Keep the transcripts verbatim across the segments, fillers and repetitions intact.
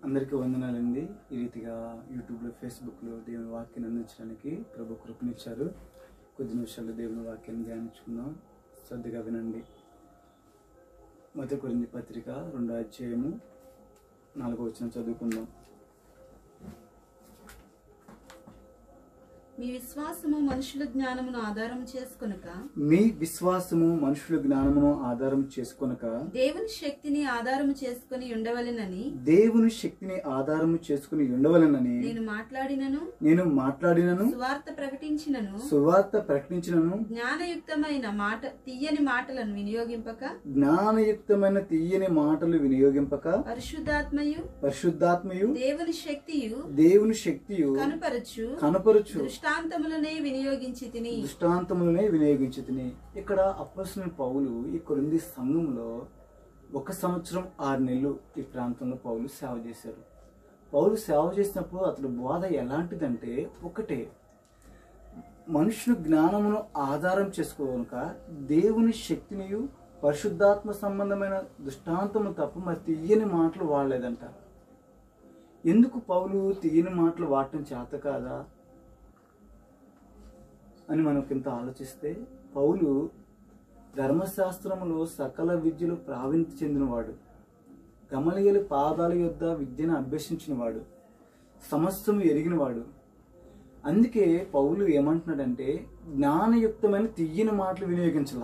అందరికీ వందనాలండి. ఈ రీతిగా యూట్యూబ్లో, ఫేస్బుక్లో దేవుని వాక్యాన్ని అందించడానికి ప్రభు కృపనిచ్చారు. కొద్ది నిమిషాల్లో దేవుని వాక్యాన్ని ధ్యానించుకుందాం. శ్రద్ధగా వినండి. మొదటి కొరింథీ పత్రిక రెండో అధ్యాయము నాలుగో వచనం చదువుకుందాం. మీ విశ్వాసము మనుషుల జ్ఞానమును ఆధారం చేసుకొనక మీ విశ్వాసము మనుషుల జ్ఞానమును ఆధారం చేసుకొనక దేవుని శక్తిని ఆధారము చేసుకొని ఉండవలెనని దేవుని శక్తిని ఆధారము చేసుకుని ఉండవలెనని నేను మాట్లాడినను నేను మాట్లాడినను సువార్త ప్రకటించినను సువార్త ప్రకటించినను జ్ఞానయుక్తమైన మాట తీయని మాటలను వినియోగింపక జ్ఞానయుక్తమైన తీయని మాటలు వినియోగింపక పరిశుద్ధాత్మయు పరిశుద్ధాత్మయు దేవుని శక్తియు దేవుని శక్తియు కనుపరచు కనపరుచు దృష్టాంతములనే వినియోగించి తిని దృష్టాంతములనే వినియోగించి తిని ఇక్కడ అపోస్తలుడైన పౌలు ఈ కొరింథీ సంఘంలో ఒక సంవత్సరం ఆరు నెలలు ఈ ప్రాంతంలో పౌలు సేవ చేశారు. పౌలు సేవ చేసినప్పుడు అతడు బోధ ఎలాంటిదంటే ఒకటే, మనుషుల జ్ఞానమును ఆధారం చేసుకోక దేవుని శక్తినియు పరిశుద్ధాత్మ సంబంధమైన దృష్టాంతము తప్ప మరి తీయని మాటలు వాడలేదంట. ఎందుకు పౌలు తీయని మాటలు వాడటం చేత కాదా అని మనం కింద ఆలోచిస్తే, పౌలు ధర్మశాస్త్రములో సకల విద్యలు ప్రావీణ్యత చెందినవాడు, గమలీయేలు పాదాల యొద్ద విద్యను అభ్యసించినవాడు, సమస్తము ఎరిగినవాడు. అందుకే పౌలు ఏమంటున్నాడంటే జ్ఞానయుక్తమైన తీయని మాటలు వినియోగించాల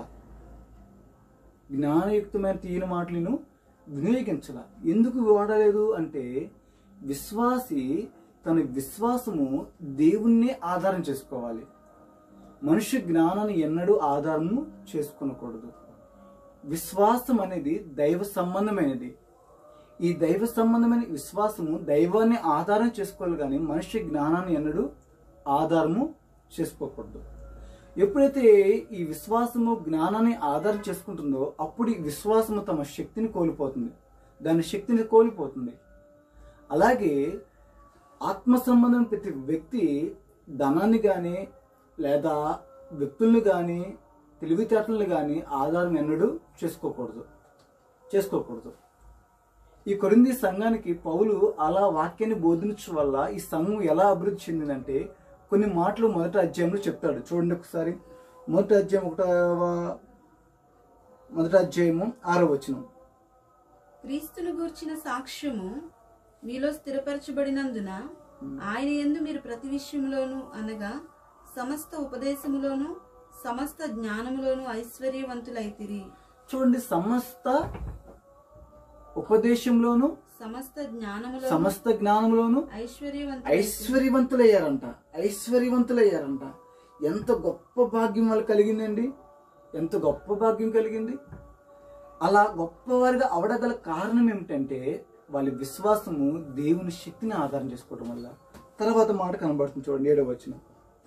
జ్ఞానయుక్తమైన తీయని మాటలను వినియోగించాల ఎందుకు వాడలేదు అంటే, విశ్వాసి తన విశ్వాసము దేవుణ్ణి ఆధారం చేసుకోవాలి. మనుష్య జ్ఞానాన్ని ఎన్నడూ ఆధారము చేసుకునకూడదు. విశ్వాసం అనేది దైవ సంబంధమైనది. ఈ దైవ సంబంధమైన విశ్వాసము దైవాన్ని ఆధారం చేసుకోవాలి, కానీ మనుష్య జ్ఞానాన్ని ఎన్నడూ ఆధారము చేసుకోకూడదు. ఎప్పుడైతే ఈ విశ్వాసము జ్ఞానాన్ని ఆధారం చేసుకుంటుందో అప్పుడు ఈ విశ్వాసము తమ శక్తిని కోల్పోతుంది, దాని శక్తిని కోల్పోతుంది. అలాగే ఆత్మ సంబంధం ప్రతి వ్యక్తి ధనాన్ని కానీ లేదా వ్యక్తులను కానీ తెలివితేటలను కానీ ఆధారం ఎన్నడూ చేసుకోకూడదు చేసుకోకూడదు ఈ కొరింథీ సంఘానికి పౌలు అలా వాక్యాన్ని బోధించడం వల్ల ఈ సంఘం ఎలా అభివృద్ధి చెందిందంటే కొన్ని మాటలు మొదటి అధ్యాయంలో చెప్తాడు. చూడండి ఒకసారి. మొదటి అధ్యాయం ఒకటవ మొదటి అధ్యాయము ఆరో వచనం. క్రీస్తును గూర్చిన సాక్ష్యము మీలో స్థిరపరచబడినందున ఆయన యందు మీరు ప్రతి విషయంలోనూ అనగా సమస్త ఉపదేశములోను సమస్త జ్ఞానములోను ఐశ్వర్యవంతులైతిరి. చూడండి, సమస్త ఉపదేశంలోను సమస్త జ్ఞానములో సమస్త జ్ఞానంలోను ఐశ్వర్యవంతు ఐశ్వర్యవంతులయ్యారంట ఐశ్వర్యవంతులయ్యారంట ఎంత గొప్ప భాగ్యం వాళ్ళు కలిగిందండి, ఎంత గొప్ప భాగ్యం కలిగింది. అలా గొప్పవారిగా అవడగల కారణం ఏమిటంటే వాళ్ళ విశ్వాసము దేవుని శక్తిని ఆధారం చేసుకోవడం వల్ల. తర్వాత మాట కనబడుతుంది, చూడండి ఏడవ వచనం.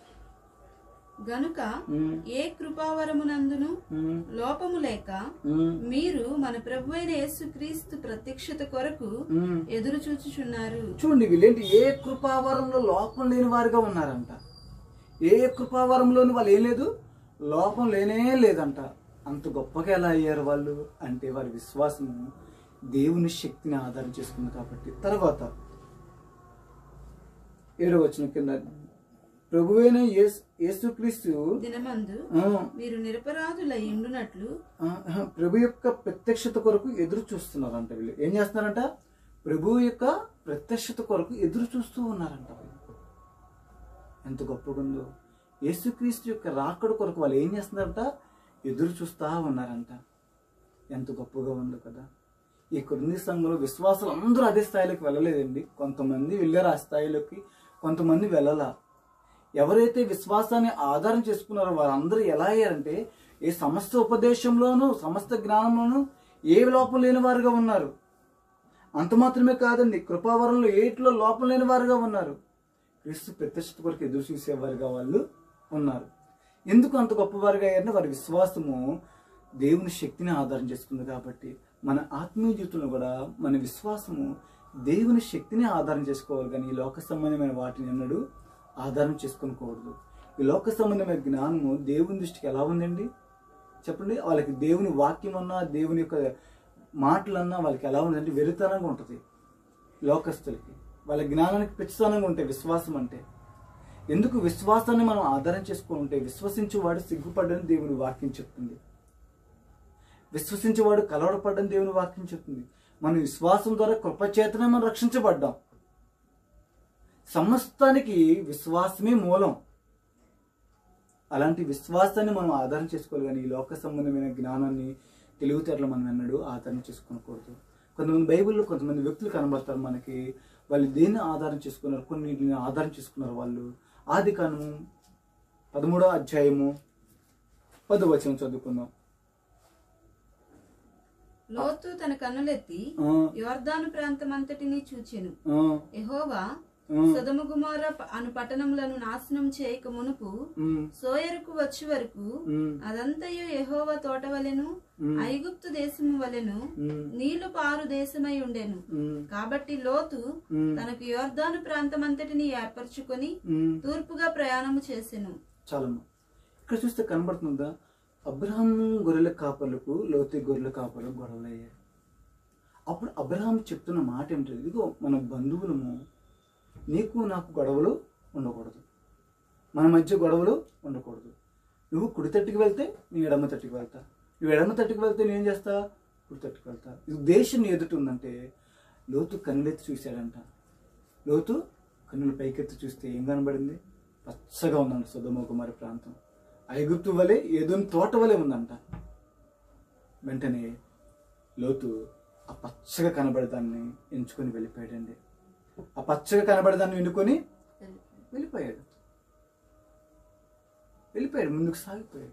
గనుక ఏ కృపావరమునందును లోపము లేక మీరు మన ప్రభు అయిన యేసుక్రీస్తు ప్రత్యక్షత కొరకు ఎదురు చూచుచున్నారు. చూడండి, వీళ్ళేంటి ఏ కృపావరంలో లోపం లేని వారిగా ఉన్నారంట. ఏ కృపావరంలోని వాళ్ళు ఏం లేదు, లోపం లేనే లేదంట. అంత గొప్పగా ఎలా అయ్యారు వాళ్ళు అంటే వారి విశ్వాసము దేవుని శక్తిని ఆధారం చేసుకుంది కాబట్టి. తర్వాత ఏడవ వచనం కింద, ప్రభువైన యేసుక్రీస్తు దినమందు మీరు నిరపరాధులై ఉండునట్లు ప్రభు యొక్క ప్రత్యక్షత కొరకు ఎదురు చూస్తున్నారంట. వీళ్ళు ఏం చేస్తున్నారంట, ప్రభు యొక్క ప్రత్యక్షత కొరకు ఎదురు చూస్తూ ఉన్నారంట. ఎంత గొప్పగా ఉందో. యేసుక్రీస్తు యొక్క రాకడ కొరకు వాళ్ళు ఏం చేస్తున్నారంట, ఎదురు చూస్తూ ఉన్నారంట. ఎంత గొప్పగా ఉందో కదా. ఈ కొరింథీ సంఘంలో విశ్వాసాలు అందరూ అదే స్థాయిలోకి వెళ్ళలేదండి. కొంతమంది వెళ్ళారు ఆ స్థాయిలోకి, కొంతమంది వెళ్ళాల. ఎవరైతే విశ్వాసాన్ని ఆధారం చేసుకున్నారో వారందరూ ఎలా అయ్యారంటే ఏ సమస్త ఉపదేశంలోనూ సమస్త జ్ఞానంలోనూ ఏ లోపం లేని వారుగా ఉన్నారు. అంత మాత్రమే కాదండి, కృపావరంలో ఏటిలో లోపం లేని వారుగా ఉన్నారు. క్రీస్తు ప్రత్యక్షత కొరకు ఎదురు చూసేవారుగా వాళ్ళు ఉన్నారు. ఎందుకు అంత గొప్పవారుగా అయ్యారంటే వారి విశ్వాసము దేవుని శక్తిని ఆధారం చేసుకుంది కాబట్టి. మన ఆత్మీయ జీవితంలో కూడా మన విశ్వాసము దేవుని శక్తిని ఆధారం చేసుకోవాలి, కానీ ఈ లోక సంబంధమైన వాటిని ఎన్నడూ ఆధారం చేసుకోకూడదు. ఈ లోక సంబంధమైన జ్ఞానము దేవుని దృష్టికి ఎలా ఉందండి చెప్పండి. వాళ్ళకి దేవుని వాక్యం అన్నా దేవుని యొక్క మాటలన్నా వాళ్ళకి ఎలా ఉందంటే వెరితనంగా ఉంటుంది. లోకస్తులకి, వాళ్ళ జ్ఞానానికి పిచ్చితనంగా ఉంటే విశ్వాసం అంటే. ఎందుకు విశ్వాసాన్ని మనం ఆధారం చేసుకుని ఉంటే విశ్వసించేవాడు సిగ్గుపడ్డని దేవుని వాక్యం చెప్తుంది. విశ్వసించేవాడు కలవరపడ్డని దేవుని వాక్యం చెప్తుంది. మన విశ్వాసం ద్వారా కృపచేతనే మనం రక్షించబడ్డాం. సమస్తానికి విశ్వాసమే మూలం. అలాంటి విశ్వాసాన్ని మనం ఆధారం చేసుకోవాలి, కానీ ఈ లోక సంబంధమైన జ్ఞానాన్ని, తెలివితేటలు మనం ఎన్నడూ ఆధారం చేసుకోకూడదు. కొంతమంది బైబిల్లో కొంతమంది వ్యక్తులు కనబడతారు మనకి. వాళ్ళు దేన్ని ఆధారం చేసుకున్నారు? కొన్నిటిని ఆధారం చేసుకున్నారు వాళ్ళు. ఆది కాండము పదమూడో అధ్యాయము పదో వచనం చదువుకుందాం. లోతు తన కన్నులెత్తి యోర్దాను ప్రాంతమంతటిని చూచెను. యెహోవా సొదొమ గొమొర్రా అను పట్టణములను నాశనం చేయక మునుపు సోయరుకు వచ్చి వరకు అదంతయు యెహోవా తోట వలెను ఐగుప్తు దేశము వలెను నీళ్లు పారు దేశమై ఉండెను. కాబట్టి లోతు తనకు యోర్దాను ప్రాంతమంతటిని ఏర్పరచుకొని తూర్పుగా ప్రయాణము చేసెను. చాలమ్మా, ఇక్కడ చూస్తే కనబడుతుందా? అబ్రహాము గొర్రెల కాపర్లకు, లోతు గొర్రెల కాపర్లకు గొడవలు అయ్యాయి. అప్పుడు అబ్రహాం చెప్తున్న మాట ఏమిటంటే, ఇదిగో మన బంధువులము, నీకు నాకు గొడవలు ఉండకూడదు, మన మధ్య గొడవలు ఉండకూడదు. నువ్వు కుడి తట్టుకు వెళ్తే నేను ఎడమ తట్టుకు వెళ్తా, నువ్వు ఎడమ తట్టుకు వెళ్తే నేను చేస్తా, కుడి తట్టుకు వెళ్తా. ఇది దేశం ఎదుటి ఉందంటే లోతు కన్నులెత్తి చూశాడంట. లోతు కన్నులు పైకెత్తి చూస్తే ఏం కనబడింది? పచ్చగా ఉందంట సొదొమ గొమొర్రా ప్రాంతం. ఐగుప్తు వలె, ఏదోని తోట వలె ఉందంట. వెంటనే లోతు ఆ పచ్చగా కనబడేదాన్ని ఎంచుకొని వెళ్ళిపోయాడండి. ఆ పచ్చగా కనబడేదాన్ని ఎన్నుకొని వెళ్ళిపోయాడు వెళ్ళిపోయాడు ముందుకు సాగిపోయాడు.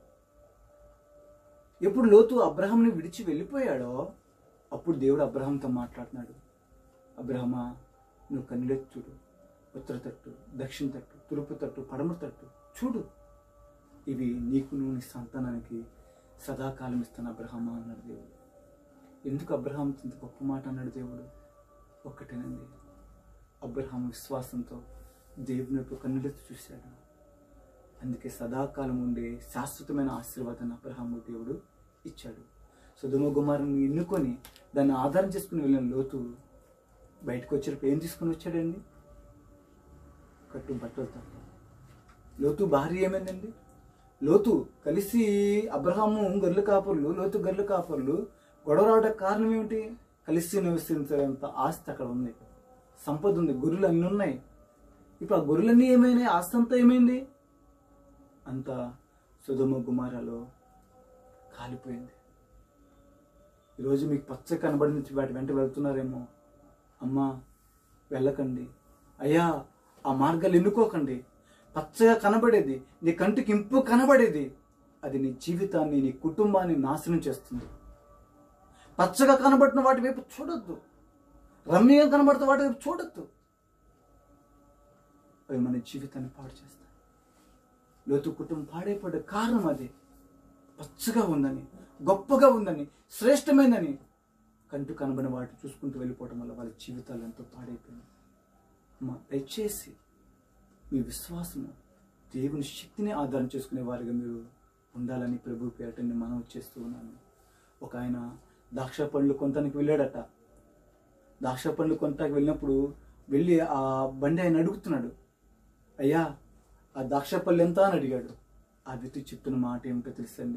ఎప్పుడు లోతు అబ్రహాంని విడిచి వెళ్ళిపోయాడో అప్పుడు దేవుడు అబ్రహాంతో మాట్లాడుతున్నాడు. అబ్రహమా, నువ్వు కన్నులెత్తి చూడు, ఉత్తర తట్టు, దక్షిణ తట్టు, తూర్పు తట్టు, పడమర తట్టు చూడు, ఇవి నీకు నువ్వు నీ సంతానానికి సదాకాలం ఇస్తాను అబ్రహమా అన్నాడు దేవుడు. ఎందుకు అబ్రహాం ఇంత గొప్ప మాట అన్నాడు దేవుడు? ఒక్కటేనండి, అబ్రహాం విశ్వాసంతో దేవుని వైపు కన్నులెత్తి చూశాడు. అందుకే సదాకాలం ఉండే శాశ్వతమైన ఆశీర్వాదాన్ని అబ్రహాము దేవుడు ఇచ్చాడు. సొదొమ గొమొర్రాను ఎన్నుకొని దాన్ని ఆధారం చేసుకుని వెళ్ళిన లోతు బయటకు వచ్చేటప్పుడు ఏం తీసుకుని వచ్చాడండి? కట్టు బట్టలు తప్ప. లోతు భార్య ఏమైందండి? లోతు కలిసి అబ్రహాము గొర్రెల కాపర్లు, లోతు గొర్రెల కాపర్లు గొడవ రావడానికి కారణం ఏమిటి? కలిసి నివసించేంత ఆస్తి అక్కడ ఉంది, సంపద ఉంది, గొర్రెలు అన్నీ ఉన్నాయి. ఇప్పుడు ఆ గొర్రెలన్నీ ఏమైనాయి? ఆస్తి అంతా ఏమైంది? అంతా సొదొమ గొమొర్రాలో కాలిపోయింది. ఈరోజు మీకు పచ్చ కనబడి వాటి వెంట వెళ్తున్నారేమో. అమ్మా, వెళ్ళకండి. అయ్యా, ఆ మార్గాలు ఎన్నుకోకండి. పచ్చగా కనబడేది, నీ కంటికి ఇంపు కనబడేది, అది నీ జీవితాన్ని, నీ కుటుంబాన్ని నాశనం చేస్తుంది. పచ్చగా కనబడిన వాటి వైపు చూడొద్దు, రమ్యంగా కనబడుతున్న వాటి వైపు చూడొద్దు. అవి మన జీవితాన్ని పాడు చేస్తాయి. లోతు కుటుంబం పాడైపోయే కారణం అదే. పచ్చగా ఉందని, గొప్పగా ఉందని, శ్రేష్టమైందని కంటు కనబడిన వాటిని చూసుకుంటూ వెళ్ళిపోవడం వల్ల వాళ్ళ జీవితాలు ఎంతో పాడైపోయింది. అమ్మా, దయచేసి మీ విశ్వాసము దేవుని శక్తిని ఆధారం చేసుకునే వారిగా మీరు ఉండాలని ప్రభు పేరట నేను మనవి చేస్తూ ఉన్నాను. ఒక ఆయన ద్రాక్ష పండ్లు కొనటానికి వెళ్ళాడట. ద్రాక్ష పండ్లు కొనటానికి వెళ్ళినప్పుడు వెళ్ళి ఆ బండి ఆయన అడుగుతున్నాడు, అయ్యా ఆ ద్రాక్ష పళ్ళు ఎంత అని అడిగాడు. ఆ వ్యక్తి చెప్తున్న మాట ఏమిటో తెలుసండి?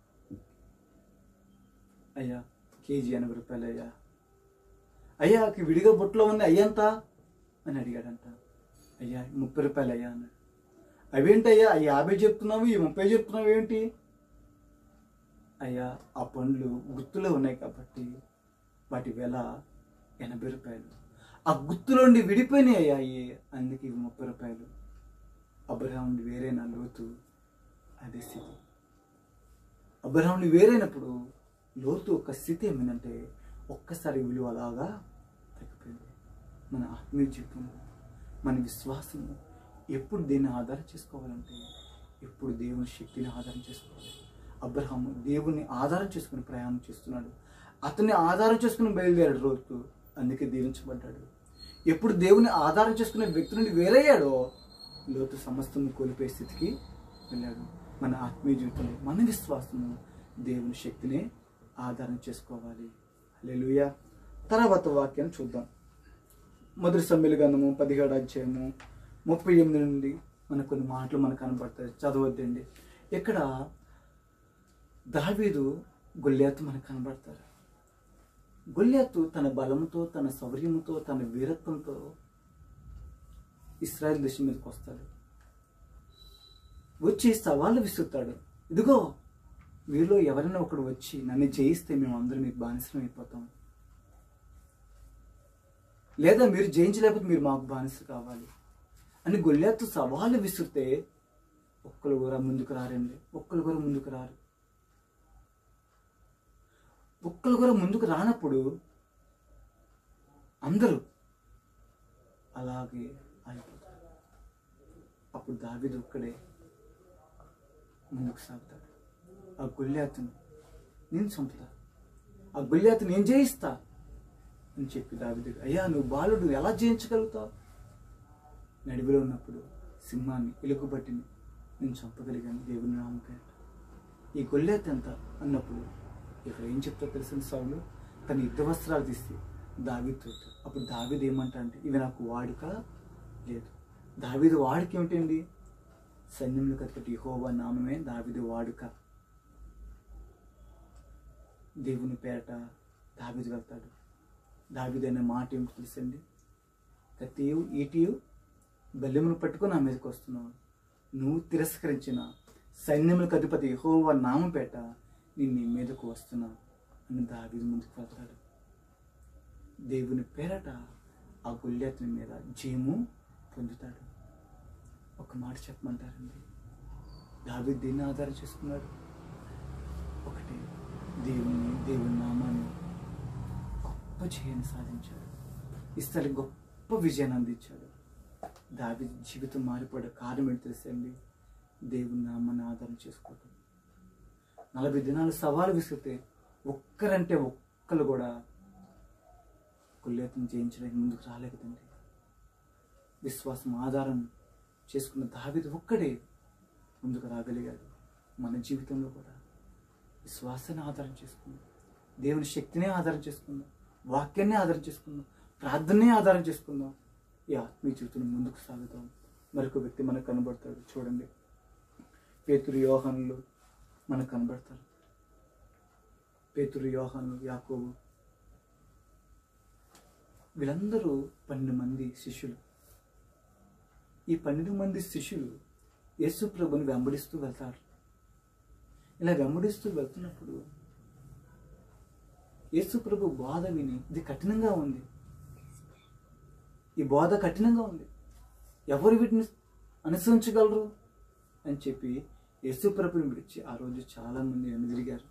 అయ్యా కేజీ ఎనభై రూపాయలు అయ్యా. అయ్యా విడిగా బుట్టలో ఉంది అయ్యంత అని అడిగాడంట. అయ్యా ముప్పై రూపాయలు అయ్యా అన్నాడు. అవేంటయ్యా, ఆ యాభై చెప్తున్నావు, ఈ ముప్పై చెప్తున్నావు ఏంటి? అయ్యా ఆ పండ్లు గుత్తులో ఉన్నాయి కాబట్టి వాటి వెల ఎనభై రూపాయలు. ఆ గుత్తులోండి విడిపోయినాయి అయ్యా, అందుకే ఇవి ముప్పై రూపాయలు. అబ్రహాముని వేరైన లోతు అదే స్థితి. అబ్రహాముని వేరైనప్పుడు లోతు ఒక స్థితి ఏమైందంటే ఒక్కసారి విలువ అలాగా తగ్గిపోయింది. మన ఆత్మీయ జీవితంలో మన విశ్వాసము ఎప్పుడు దేన్ని ఆధారం చేసుకోవాలంటే ఎప్పుడు దేవుని శక్తిని ఆధారం చేసుకోవాలి. అబ్రహాము దేవుని ఆధారం చేసుకుని ప్రయాణం చేస్తున్నాడు. అతన్ని ఆధారం చేసుకుని బయలుదేరాడు లోతు, అందుకే దీవించబడ్డాడు. ఎప్పుడు దేవుని ఆధారం చేసుకునే వ్యక్తి నుండి వేరయ్యాడో లోతు సమస్తం కోల్పోయే స్థితికి వెళ్ళాడు. మన ఆత్మీయ జీవితంలో మన విశ్వాసము దేవుని శక్తిని ఆధారం చేసుకోవాలి. హల్లెలూయా. తర్వాత వాక్యాన్ని చూద్దాం. మొదటి సమూయేలు గ్రంథము పదిహేడు అధ్యాయము ముప్పై ఎనిమిది నుండి మనకు కొన్ని మాటలు మనకు కనబడతాయి, చదవద్దండి. ఇక్కడ దావీదు గొల్యాతు మనకు కనబడతారు. గొల్యాతు తన బలంతో, తన శౌర్యముతో, తన వీరత్వంతో ఇశ్రాయేలు దేశం మీదకి వస్తాడు. వచ్చి సవాళ్ళు విసురుతాడు. ఇదిగో వీరిలో ఎవరైనా ఒకడు వచ్చి నన్ను జయిస్తే మేము అందరం మీకు బానిసం అయిపోతాం, లేదా మీరు జయించలేకపోతే మీరు మాకు బానిస కావాలి అని గొల్యాతు సవాళ్ళు విసిరితే ఒక్కరు కూడా ముందుకు రారండి. ఒక్కరు కూడా ముందుకు రారు. ఒక్కరు కూడా ముందుకు రానప్పుడు అందరూ అలాగే అయిపోతారు. అప్పుడు దావీదు ఒక్కడే ముందుకు సాగుతాడు. ఆ గొల్యాతును నేను చంపుతా, ఆ గొల్యాతును నేను జయిస్తా అని చెప్పి దావీదు, అయ్యా నువ్వు బాలుడు ఎలా జయించగలుగుతావు? నడివిలో ఉన్నప్పుడు సింహాన్ని, ఎలుగుబట్టిని నేను చంపగలిగాను దేవుని నామకే. ఈ గొల్యాతు ఎంత అన్నప్పుడు ఇక్కడ ఏం చెప్తా తెలిసిన సౌలు తన యుద్ధ వస్త్రాలు తీసి దావీదు. అప్పుడు దావీదు ఏమంటా అంటే ఇవి నాకు వాడుక లేదు. దావీదు వాడుక ఏమిటండి? సైన్యములు కత్తి యెహోవా నామమే దావీదు వాడుక. దేవుని పేరట దావీదు వెళ్తాడు. దావీదు అనే మాట ఏమిటి తెలుసండి? కత్తియు ఈటియు బల్లెమును పట్టుకొని నా మీదకి వస్తున్నావు, నువ్వు తిరస్కరించిన సైన్యములకు అధిపతి యెహోవా నామం పేట నేను నీ మీదకు వస్తున్నా అని దావీదు ముందుకు వెళ్తాడు. దేవుని పేరట ఆ గొల్యాతుని మీద జయము పొందుతాడు. ఒక మాట చెప్పమంటారండి, దావీదు దీన్ని ఆధారం చేసుకున్నాడు. ఒకటి, దేవుని దేవుని నామాన్ని గొప్ప జయాన్ని సాధించాడు. ఇస్తలి గొప్ప విజయాన్ని అందించాడు. దావీదు జీవితం మారిపోయే కారణం ఏంటి తెలుసండి? దేవుని నామాన్ని ఆధారం చేసుకోవటం. నలభై దినాలు సవాలు విసిరితే ఒక్కరంటే ఒక్కరు కూడా గొల్యాతుని జయించడానికి ముందుకు రాలేకదండి. విశ్వాసం ఆధారం చేసుకున్న దావీదు ఒక్కడే ముందుకు రాగలిగాడు. మన జీవితంలో కూడా విశ్వాసాన్ని ఆధారం చేసుకుందాం, దేవుని శక్తినే ఆధారం చేసుకుందాం, వాక్యాన్ని ఆధారం చేసుకుందాం, ప్రార్థనే ఆధారం చేసుకుందాం. ఈ ఆత్మీయ జీవితంలో ముందుకు సాగుతాం. మరొక వ్యక్తి మనకు కనబడతాడు. చూడండి, పేతురు యోహానులు మనకు కనబడతారు. పేతురు యోహాను యాకోబు వీళ్ళందరూ పన్నెండు మంది శిష్యులు. ఈ పన్నెండు మంది శిష్యులు యేసు ప్రభుని వెంబడిస్తూ వెళ్తారు. ఇలా వెంబడిస్తూ వెళ్తున్నప్పుడు యేసు ప్రభు బోధ విని ఇది కఠినంగా ఉంది, ఈ బోధ కఠినంగా ఉంది, ఎవరు వీటిని అనుసరించగలరు అని చెప్పి యేసు ప్రభుని విడిచి ఆ రోజు చాలా మంది వెనుదిరిగారు.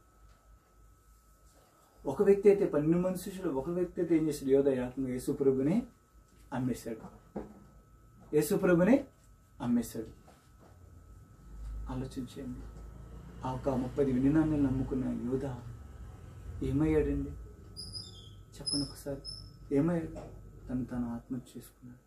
ఒక వ్యక్తి అయితే పన్నెండు మంది శిష్యులు, ఒక వ్యక్తి అయితే ఏం చేశాడు? యోధయాత్మ యేసు ప్రభుని అమ్మేశాడు. యేసు ప్రభుని అమ్మేశాడు. ఆలోచించండి, ఆ ఒక ముప్పై వినినాన్ని నమ్ముకున్న యోధ ఏమయ్యాడండి? చెప్పండి ఒకసారి, ఏమయ్యాడు? తను తను ఆత్మహత్య చేసుకున్నాడు.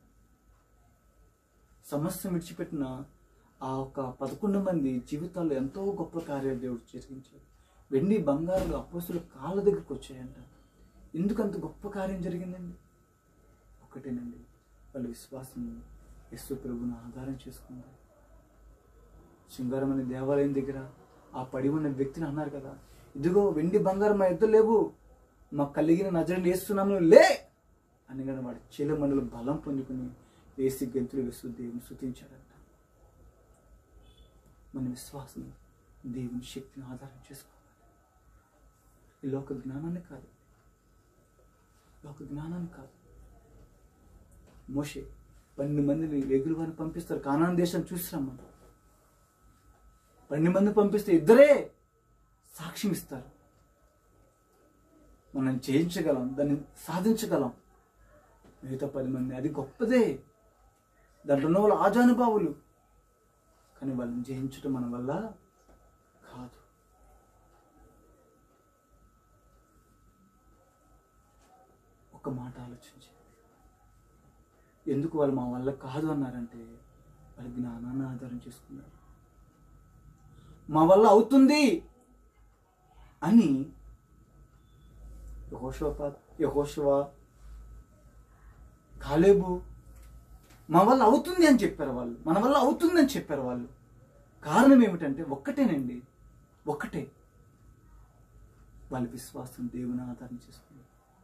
సమస్య విడిచిపెట్టిన ఆ ఒక పదకొండు మంది జీవితాల్లో ఎంతో గొప్ప కార్యాలు దేవుడు జరిగించాడు. వెండి బంగారు అపోస్తుల కాళ్ళ దగ్గరికి వచ్చాయంట. ఎందుకంత గొప్ప కార్యం జరిగిందండి? ఒకటేనండి, వాళ్ళ విశ్వాసం యేసు ప్రభువును ఆధారం చేసుకున్నారు. శృంగారం అనే దేవాలయం దగ్గర ఆ పడి ఉన్న వ్యక్తిని అన్నారు కదా, ఇదిగో వెండి బంగారం మా ఇద్దరు లేవు, మాకు కలిగిన నజరుని వేస్తున్నాము లే అని కానీ వాడు చీలమండలు బలం పొందుకుని వేసి గెంతులు వేస్తూ దేవుని స్తుతించాడంట. మన విశ్వాసం దేవుని శక్తిని ఆధారం చేసుకోవాలి. ఈ లోక జ్ఞానాన్ని కాదు, లోక జ్ఞానాన్ని కాదు. మోషే పన్నెండు మందిని ఎగురు వారిని పంపిస్తారు, కానాన్ దేశం చూసి రమ్మంటారు. పన్నెండు మంది పంపిస్తే ఇద్దరే సాక్ష్యం ఇస్తారు. మనం జయించగలం, దాన్ని సాధించగలం. మిగతా పది మంది అది గొప్పదే, దాంట్లో ఉన్న వాళ్ళు ఆజానుభావులు, కానీ వాళ్ళని జయించడం మన వల్ల కాదు. ఒక మాట ఆలోచించి, ఎందుకు వాళ్ళు మా వల్ల కాదు అన్నారంటే వాళ్ళ జ్ఞానాన్ని ఆధారం చేసుకున్నారు. మా వల్ల అవుతుంది అని యెహోషువ యెహోషువ కాలేబు మా వల్ల అవుతుంది అని చెప్పారు వాళ్ళు, మన వల్ల అవుతుంది అని చెప్పారు వాళ్ళు. కారణం ఏమిటంటే ఒక్కటేనండి, ఒక్కటే, వాళ్ళ విశ్వాసం దేవుని ఆధారం చేసుకుంది.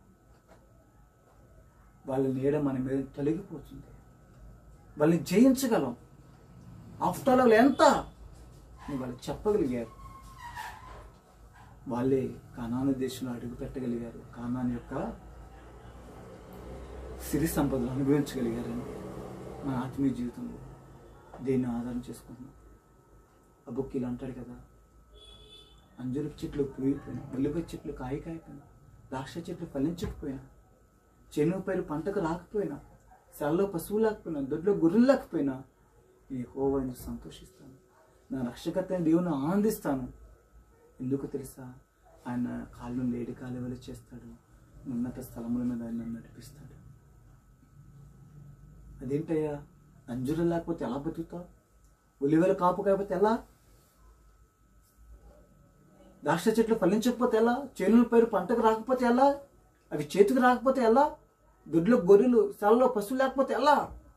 వాళ్ళ నీడ మన మీద తొలగిపోతుంది, వాళ్ళని జయించగలం. ఆఫ్టర్ ఆల్ ఎంత వాళ్ళు చెప్పగలిగారు. వాళ్ళే కానాను దేశంలో అడుగు పెట్టగలిగారు, కానాను యొక్క సిరి సంపదలు అనుభవించగలిగారని. మన ఆత్మీయ జీవితంలో దేన్ని ఆధారం చేసుకుంటున్నాం? అబుక్కీలు అంటాడు కదా, అంజూరపు చెట్లు పూయిపోయినా, ఒలివ చెట్లు కాయ కాయపోయినా, ద్రాక్ష చెట్లు ఫలించకపోయినా, చెనుగు పైరు పంటకు రాకపోయినా, సెలలో పశువు లేకపోయినా, దొడ్లో గొర్రెలు లేకపోయినా, నేను యెహోవాను సంతోషిస్తాను, నా రక్షకర్తైన దేవుని ఆనందిస్తాను. ఎందుకు తెలుసా? ఆయన కాళ్ళు లేడి కాలువలు చేస్తాడు, ఉన్నత స్థలముల మీద ఆయన నడిపిస్తాడు. అదేంటయ్యా, అంజూరం లేకపోతే ఎలా బతుకుతావు? ఉలివెల కాపు కాకపోతే ఎలా? ద్రాక్ష చెట్లు ఫలించకపోతే ఎలా? చేనుల పైరు పంటకు రాకపోతే ఎలా? అవి చేతికి రాకపోతే ఎలా? దొడ్లో గొర్రెలు, సెలలో పశువులు లేకపోతే ఎలా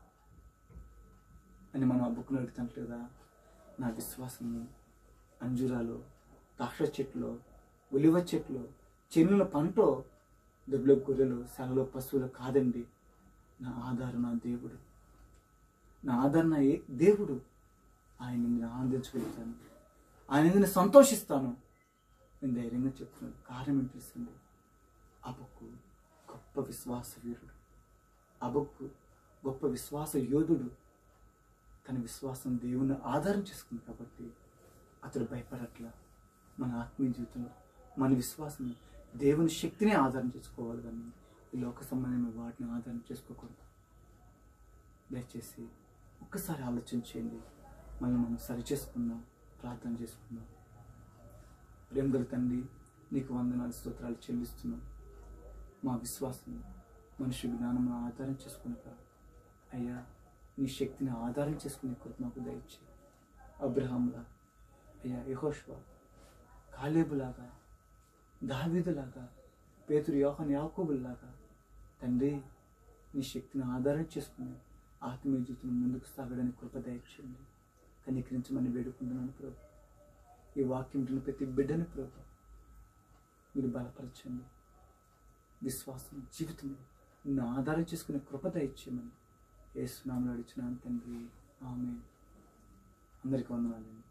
అని మనం ఆ బుక్ను అడుగుతుంటలేదా? నా విశ్వాసం అంజూరాలు, ద్రాక్ష చెట్లు, ఉలివ చెట్లు, చేనుల పంట, దొడ్లో గొర్రెలు, సెలలో పశువులు కాదండి. నా ఆధారం నా దేవుడు, నా ఆధారణ ఏ దేవుడు. ఆయన నేను ఆనందించగలుగుతాను, ఆయన నేను సంతోషిస్తాను. నేను ధైర్యంగా చెప్తున్నాను. కారణం ఏం తెలుస్తుంది? అబక్కు గొప్ప విశ్వాస వీరుడు, అబక్కు గొప్ప విశ్వాస యోధుడు. తన విశ్వాసం దేవుని ఆధారం చేసుకుంది కాబట్టి అతడు భయపడట్లా. మన ఆత్మీయ జీవితంలో మన విశ్వాసం దేవుని శక్తిని ఆధారం చేసుకోవాలి, కానీ ఈ లోక సంబంధమైన వాటిని ఆధారం చేసుకోకూడదు. దయచేసి ఒక్కసారి ఆలోచన చేయండి, మనం మనం సరి చేసుకుందాం, ప్రార్థన చేసుకుందాం. ప్రేమగల తండ్రి, నీకు వందనాలు స్తోత్రాలు చెల్లిస్తున్నాం. మా విశ్వాసం మనుషు జ్ఞానం ఆధారం చేసుకున్నాక అయ్యా, నీ శక్తిని ఆధారం చేసుకునే కృప మాకు దయచే. అబ్రహాంలా, అయ్యా యెహోషువ, కాలేబులాగా, దావీదులాగా, పేతురు, యోహాను, యాకోబుల్లాగా తండ్రి నీ శక్తిని ఆధారం చేసుకుని ఆత్మీయ జీవితం ముందుకు సాగడానికి కృప దయచేయండి. కనికరించమని వేడుకుంటున్నాను ప్రభు. ఈ వాక్యం వింటున్న ప్రతి బిడ్డని ప్రభు మీరు బలపరచండి. విశ్వాసం జీవితంలో నిన్ను ఆధారం చేసుకునే కృప దయచేయమని యేసు నామములో అడుగుచున్నాను తండ్రి, ఆమేన్. అందరికీ వందనాలు.